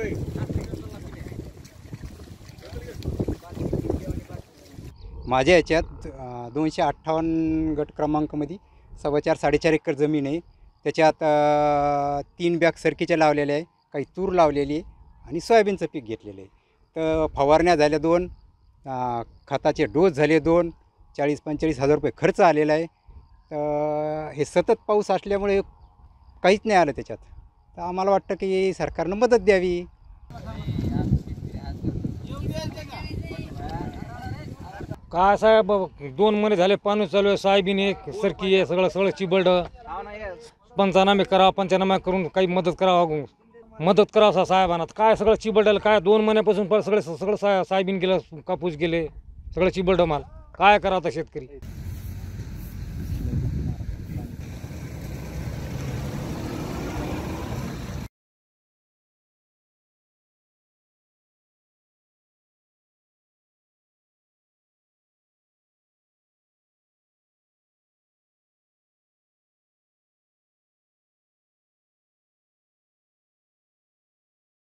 माझ्या याच्यात 258 गट क्रमांकामध्ये 4.5-4.5 एकर जमीन आहे. त्याच्यात 3 बॅग सरकीच्या लावलेल्या आहे, काही तूर लावलेली आहे आणि सोयाबीनचं पीक घेतलेलं आहे. तर फवारण्या झाल्या 2, खताचे डोस झाले 2, 40-45 हजार रुपये खर्च आलेला आहे. तर हे सतत पाऊस असल्यामुळे काहीच नाही आलं त्याच्यात. तर आम्हाला वाटतं की सरकारनं मदत द्यावी. काय साहेब 2 महिने झाले पाणी चालू आहे, सोयाबीन आहे, सरकी आहे, सगळं चिबड. पंचनामे करून काही मदत करावं साहेबांना. काय सगळं चिबडलं, काय 2 महिन्यापासून सगळं सोयाबीन गेलं, कापूस गेले, सगळं चिबड माल. काय करावं आता शेतकरी.